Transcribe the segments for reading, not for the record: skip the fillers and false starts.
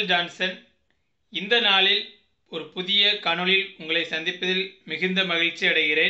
Michael Johnson. இந்த நாளில் ஒரு புதிய காணொளியில் உங்களை சந்திப்பதில் மிகுந்த மகிழ்ச்சி அடைகிறேன்.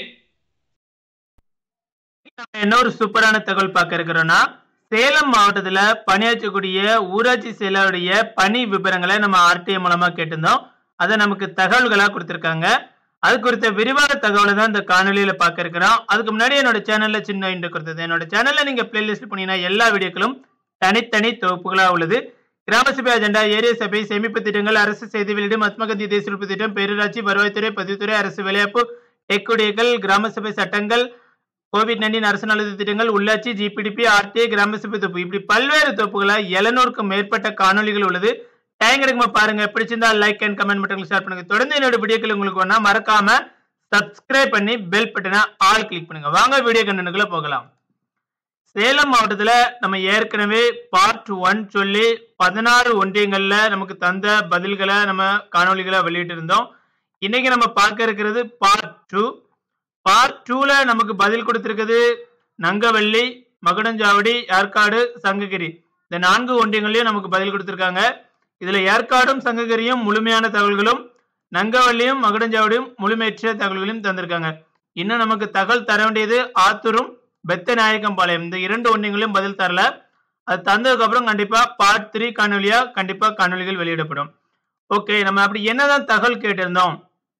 என்ன ஒரு சூப்பரான தகவல் பார்க்க இருக்கிறோம்னா, சேலம் மாவட்டத்தில் பணியாற்றக்கூடிய ஊராட்சி செயலாளருடைய பணி விவரங்களை நம்ம ஆர்டிஐ மூலமா கேட்டிருந்தோம். அதை நமக்கு தகவல்களா கொடுத்திருக்காங்க. அது குறித்த விரிவான தகவலை தான் இந்த காணொலியில பார்க்க இருக்கிறோம். அதுக்கு முன்னாடி என்னோட சேனல்ல சின்ன இன்ட்ரோ கொடுத்தது. என்னோட சேனல்ல நீங்க பிளேலிஸ்ட் பண்ணீங்கன்னா எல்லா வீடியோக்களும் தனித்தனி தொகுப்புகளா உள்ளது. கிராம சபை அஜெண்டா, ஏரிய சபை, சேமிப்பு திட்டங்கள், அரசு செய்தி வெளியீடு, மகாத்மா காந்தி தேசிய உறுப்பு திட்டம், பேரூராட்சி, வருவாய்த்துறை, பதிவுத்துறை, அரசு வேலைவாய்ப்பு, டெக்குடியர்கள், கிராம சபை சட்டங்கள், கோவிட்-19 அரசு நலத்திட்ட திட்டங்கள், உள்ளாட்சி, ஜிபிடிபி, ஆர்டிஐ, கிராம சபை தொகுப்பு, இப்படி பல்வேறு தொகுப்புகளா 700க்கும் மேற்பட்ட காணொலிகள் உள்ளது. டைம் கிடைக்குமா பாருங்க. பிடிச்சிருந்தா லைக் அண்ட் கமெண்ட் மட்டும் ஷேர் பண்ணுங்க. தொடர்ந்து என்னோட வீடியோக்கள் உங்களுக்கு வேணா மறக்காம சப்ஸ்கிரைப் பண்ணி பெல் பட்டனை ஆல் கிளிக் பண்ணுங்க. வாங்க வீடியோ கண்டென்ட்குள்ள போகலாம். சேலம் மாவட்டத்துல நம்ம ஏற்கனவே பார்ட் 1 சொல்லி 16 ஒன்றியங்கள்ல நமக்கு தந்த பதில்களை நம்ம காணொலிகளை வெளியிட்டு இருந்தோம். இன்னைக்கு நம்ம பார்க்க இருக்கிறது பார்ட் 2. பார்ட் 2ல நமக்கு பதில் கொடுத்திருக்கிறது நங்கவள்ளி, மகுடஞ்சாவடி, ஏற்காடு, சங்ககிரி. இந்த 4 ஒன்றியங்களையும் நமக்கு பதில் கொடுத்திருக்காங்க. இதுல ஏற்காடும் சங்ககிரியும் முழுமையான தகவல்களும், நங்கவள்ளியும் மகுடஞ்சாவடியும் முழுமையற்ற தகவல்களையும் தந்திருக்காங்க. இன்னும் நமக்கு தகவல் தர வேண்டியது ஆத்தூரும் பெத்தநாயக்கம்பாளையம். இந்த 2 ஒன்றியங்களையும் பதில் தரல. அது தந்ததுக்கு அப்புறம் கண்டிப்பா பார்ட் 3 காணொலியா கண்டிப்பா காணொலிகள் வெளியிடப்படும். ஓகே, நம்ம அப்படி என்னதான் தகவல் கேட்டிருந்தோம்?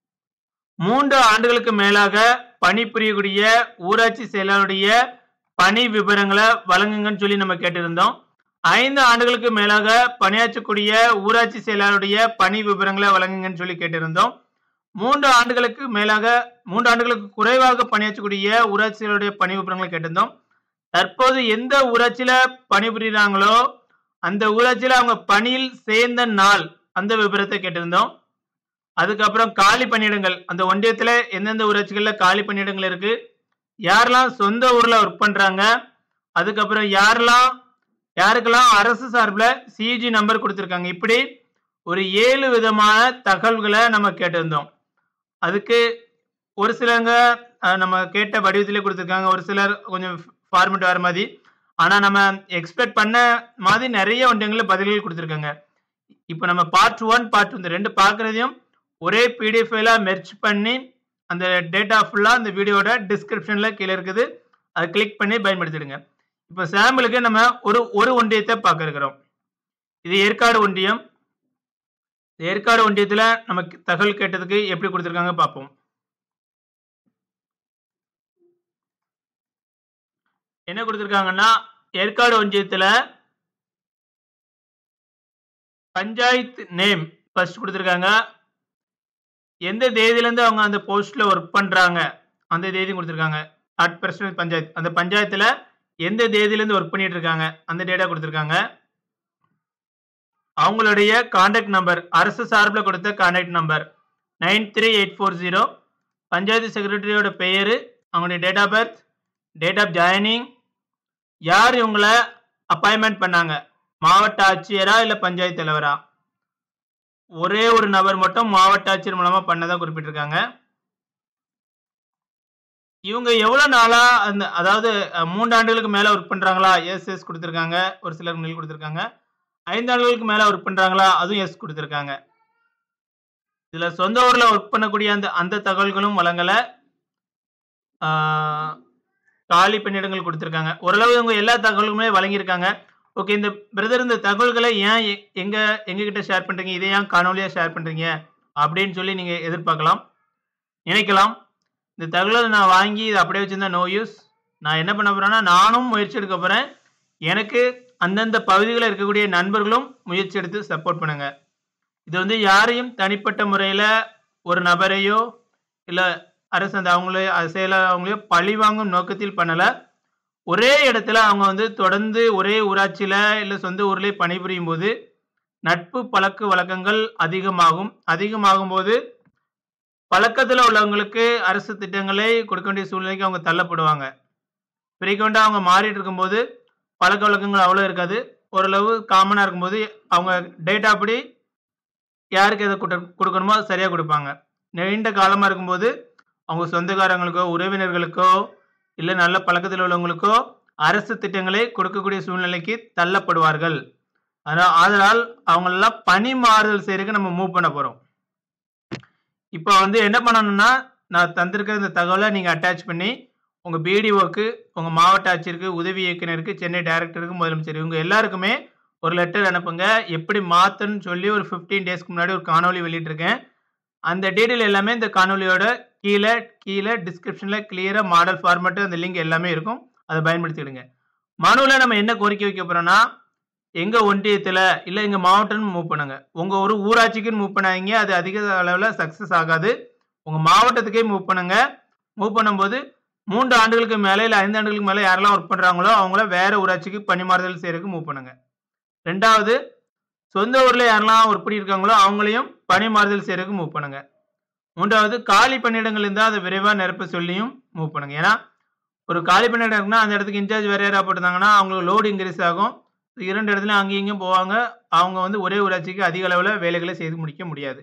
3 ஆண்டுகளுக்கு மேலாக பணிபுரியக்கூடிய ஊராட்சி செயலாளருடைய பணி விவரங்களை வழங்குங்கன்னு சொல்லி நம்ம கேட்டிருந்தோம். 5 ஆண்டுகளுக்கு மேலாக பணியாற்றக்கூடிய ஊராட்சி செயலாளருடைய பணி விவரங்களை வழங்குங்கன்னு சொல்லி கேட்டிருந்தோம். 3 ஆண்டுகளுக்கு குறைவாக பணியாற்றக்கூடிய ஊராட்சி செயலாளருடைய பணி விவரங்களை கேட்டிருந்தோம். தற்போது எந்த ஊராட்சியில பணிபுரிகிறாங்களோ அந்த ஊராட்சியில அவங்க பணியில் சேர்ந்த நாள் அந்த விவரத்தை கேட்டிருந்தோம். அதுக்கப்புறம் காலி பணியிடங்கள், அந்த ஒன்றியத்துல எந்தெந்த ஊராட்சிகள்ல காலி பணியிடங்கள் இருக்கு, யாரெல்லாம் சொந்த ஊர்ல ஒர்க் பண்றாங்க, அதுக்கப்புறம் யாருக்கெல்லாம் அரசு சார்பில் சிஜி நம்பர் கொடுத்துருக்காங்க. இப்படி ஒரு 7 விதமான தகவல்களை நம்ம கேட்டிருந்தோம். அதுக்கு ஒரு சிலங்க நம்ம கேட்ட வடிவத்திலே கொடுத்துருக்காங்க, ஒரு சிலர் கொஞ்சம் ஃபார்மேட் வர மாதிரி. ஆனால் நம்ம எக்ஸ்பெக்ட் பண்ண மாதிரி நிறைய ஒன்றியங்களில் பதில்கள் கொடுத்துருக்காங்க. இப்போ நம்ம பார்ட் 1 பார்ட் 2 இந்த 2 பார்க்குறதையும் ஒரே பிடிஎஃப் ஃபைலாக மெர்ச் பண்ணி அந்த டேட்டா ஃபுல்லாக இந்த வீடியோட டிஸ்கிரிப்ஷனில் கீழே இருக்குது, அதை கிளிக் பண்ணி பயன்படுத்திடுங்க. இப்போ சாம்பிளுக்கு நம்ம ஒரு ஒன்றியத்தை பார்க்க இருக்கிறோம். இது ஏற்காடு ஒன்றியம். ஏற்காடு ஒன்றியத்துல நமக்கு தகவல் கேட்டதுக்கு எப்படி கொடுத்திருக்காங்க பார்ப்போம். என்ன கொடுத்திருக்காங்கன்னா, ஏற்காடு ஒன்றியத்துல பஞ்சாயத்து நேம் ஃபர்ஸ்ட் கொடுத்திருக்காங்க. எந்த தேதியிலேருந்து அவங்க அந்த போஸ்ட்ல ஒர்க் பண்றாங்க அந்த தேதி கொடுத்திருக்காங்க. அட் பிரசிடென்ட் பஞ்சாயத்து, அந்த பஞ்சாயத்துல எந்த தேதியிலேருந்து ஒர்க் பண்ணிட்டு இருக்காங்க அந்த டேட்டா கொடுத்திருக்காங்க. அவங்களுடைய கான்டாக்ட் நம்பர், அரசு சார்பில் கொடுத்த கான்டாக்ட் நம்பர் 93840. பஞ்சாயத்து செக்ரட்டரியோட பெயர், அவங்களுடைய date of birth, date of joining, யார் இவங்களை அப்பாயின்மெண்ட் பண்ணாங்க, மாவட்ட ஆட்சியரா இல்லை பஞ்சாயத்து தலைவரா. ஒரே ஒரு நபர் மட்டும் மாவட்ட ஆட்சியர் மூலமா பண்ணதான் குறிப்பிட்டிருக்காங்க. இவங்க எவ்வளவு நாளா அதாவது 3 ஆண்டுகளுக்கு மேல ஒர்க் பண்றாங்களா, எஸ் கொடுத்திருக்காங்க. ஒரு சிலர் நெல் கொடுத்திருக்காங்க. 5 ஆண்டுகளுக்கு மேல ஒர்க் பண்றாங்களா, அதுவும் எஸ் கொடுத்திருக்காங்க. இதுல சொந்த ஊர்ல ஒர்க் பண்ணக்கூடிய அந்த தகவல்களும் வழங்கல. காலி பணியிடங்கள் கொடுத்திருக்காங்க. ஓரளவு இவங்க எல்லா தகவல்களுமே வழங்கியிருக்காங்க. ஓகே, இந்த பிரதர் இந்த தகவல்களை ஏன் எங்க கிட்ட ஷேர் பண்றீங்க, இதை ஏன் காணொலியா ஷேர் பண்றீங்க அப்படின்னு சொல்லி நீங்க எதிர்பார்க்கலாம், நினைக்கலாம். இந்த தகவலை நான் வாங்கி இதை அப்படியே வச்சிருந்தா நோ யூஸ். நான் என்ன பண்ண போறேன்னா, நானும் முயற்சி எடுக்க போறேன். எனக்கு அந்தந்த பகுதிகளில் இருக்கக்கூடிய நண்பர்களும் முயற்சி எடுத்து சப்போர்ட் பண்ணுங்க. இது யாரையும் தனிப்பட்ட முறையில் ஒரு நபரையோ இல்லை அரசு அவங்களையோ பழி வாங்கும் நோக்கத்தில் பண்ணலை. ஒரே இடத்துல அவங்க தொடர்ந்து ஒரே ஊராட்சியில் இல்லை சொந்த ஊர்லேயே பணிபுரியும் போது நட்பு பழக்க வழக்கங்கள் அதிகமாகும் போது பழக்கத்தில் உள்ளவங்களுக்கு அரசு திட்டங்களை கொடுக்க வேண்டிய சூழ்நிலைக்கு அவங்க தள்ளப்படுவாங்க. ஃப்ரீக்வெண்ட்டாக அவங்க மாறிட்டு இருக்கும்போது பழக்க வழக்கங்கள் அவ்வளோ இருக்காது. ஓரளவு காமனாக இருக்கும்போது அவங்க டேட்டா அப்படி யாருக்கு எதை கொடுக்கணுமோ அது சரியாக கொடுப்பாங்க. நீண்ட காலமாக இருக்கும்போது அவங்க சொந்தக்காரங்களுக்கோ உறவினர்களுக்கோ இல்லை நல்ல பழக்கத்தில் உள்ளவங்களுக்கோ அரசு திட்டங்களை கொடுக்கக்கூடிய சூழ்நிலைக்கு தள்ளப்படுவார்கள். ஆதலால் அவங்களெல்லாம் பணி மாறுதல் செய்யறதுக்கு நம்ம மூவ் பண்ண போறோம். இப்போ வந்து என்ன பண்ணணும்னா, நான் தந்திருக்கிற இந்த தகவலை நீங்க அட்டாச் பண்ணி உங்க பிடிஓக்கு, உங்க மாவட்ட ஆட்சியருக்கு, உதவி இயக்குனருக்கு, சென்னை டைரக்டருக்கு, முதலமைச்சர் இவங்க எல்லாருக்குமே ஒரு லெட்டர் அனுப்புங்க. எப்படி மாத்தணும்னு சொல்லி ஒரு 15 டேஸ்க்கு முன்னாடி ஒரு காணொளி வெளியிட்டிருக்கேன். அந்த டீடைல் எல்லாமே இந்த காணொளியோட கீழே டிஸ்கிரிப்ஷன்ல கிளியரா மாடல் ஃபார்மேட் அந்த லிங்க் எல்லாமே இருக்கும். அதை பயன்படுத்திடுங்க. மனுவில் நம்ம என்ன கோரிக்கை வைக்க போறோம்னா, எங்க ஒன்றியத்துல இல்ல எங்க மாவட்டம்னு மூவ் பண்ணுங்க. உங்க ஒரு ஊராட்சிக்குன்னு மூவ் பண்ணாதீங்க. அது அதிக அளவுல சக்சஸ் ஆகாது. உங்க மாவட்டத்துக்கே மூவ் பண்ணுங்க. மூவ் பண்ணும்போது 3 ஆண்டுகளுக்கு மேல இல்ல 5 ஆண்டுகளுக்கு மேல யாரெல்லாம் ஒர்க் பண்றாங்களோ அவங்கள வேற ஊராட்சிக்கு பணிமாறுதல் செய்யறதுக்கு மூவ் பண்ணுங்க. 2வது சொந்த ஊர்ல யாரெல்லாம் ஒர்க் பண்ணியிருக்காங்களோ அவங்களையும் பணிமாறுதல் செய்யறதுக்கு மூவ் பண்ணுங்க. 3வது காலி பணியிடங்கள் இருந்தால் அதை விரைவா நிரப்ப சொல்லியும் மூவ் பண்ணுங்க. ஏன்னா ஒரு காலி பணியிடம் இருக்குன்னா அந்த இடத்துக்கு இன்சார்ஜ் வேற யாராவது போட்டிருந்தாங்கன்னா அவங்களுக்கு லோடு இன்க்ரீஸ் ஆகும். 2 இடத்துல அங்கேயும் இங்கேயும் போவாங்க. அவங்க வந்து ஒரே ஊராட்சிக்கு அதிக அளவுல வேலைகளை செய்து முடிக்க முடியாது.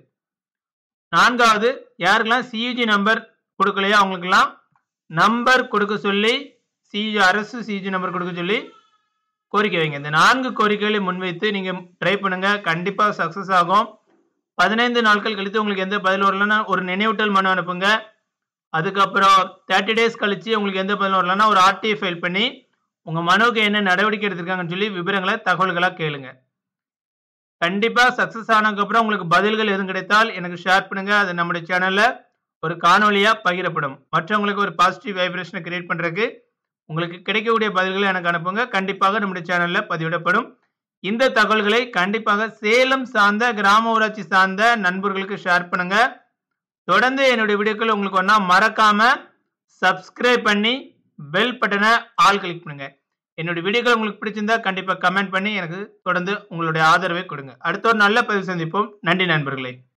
4வது யாருக்கெல்லாம் சியுஜி நம்பர் கொடுக்கலையோ அவங்களுக்கெல்லாம் நம்பர் கொடுக்க சொல்லி அரசு சியுஜி நம்பர் கொடுக்க சொல்லி கோரிக்கை வைங்க. இந்த 4 கோரிக்கைகளை முன்வைத்து நீங்க ட்ரை பண்ணுங்க. கண்டிப்பா சக்சஸ் ஆகும். 15 நாட்கள் கழித்து உங்களுக்கு எந்த பதில் வரலன்னா ஒரு நினைவூட்டல் மனு அனுப்புங்க. அதுக்கப்புறம் 30 டேஸ் கழிச்சு உங்களுக்கு எந்த பதிலும் வரலன்னா ஒரு ஆர்டிஐ ஃபைல் பண்ணி உங்க மனுவுக்கு என்ன நடவடிக்கை எடுத்திருக்காங்கன்னு சொல்லி விவரங்களை தகவல்களா கேளுங்க. கண்டிப்பா சக்சஸ் ஆனதுக்கப்புறம் உங்களுக்கு பதில்கள் எதுவும் கிடைத்தால் எனக்கு ஷேர் பண்ணுங்க. அது நம்முடைய சேனல்ல ஒரு காணொலியா பகிரப்படும். மற்றவங்களுக்கு ஒரு பாசிட்டிவ் வைப்ரேஷனை கிரியேட் பண்றதுக்கு உங்களுக்கு கிடைக்கக்கூடிய பதில்களை எனக்கு அனுப்புங்க. கண்டிப்பாக நம்முடைய சேனல்ல பதிவிடப்படும். இந்த தகவல்களை கண்டிப்பாக சேலம் சார்ந்த கிராம ஊராட்சி சார்ந்த நண்பர்களுக்கு ஷேர் பண்ணுங்க. தொடர்ந்து என்னுடைய வீடியோக்கள் உங்களுக்கு ஒண்ணா மறக்காம சப்ஸ்கிரைப் பண்ணி பெல் பட்டனை ஆல் கிளிக் பண்ணுங்க. என்னுடைய வீடியோக்கள் உங்களுக்கு பிடிச்சிருந்தா கண்டிப்பா கமெண்ட் பண்ணி எனக்கு தொடர்ந்து உங்களுடைய ஆதரவை கொடுங்க. அடுத்த ஒரு நல்ல பதிவு சந்திப்போம். நன்றி நண்பர்களே.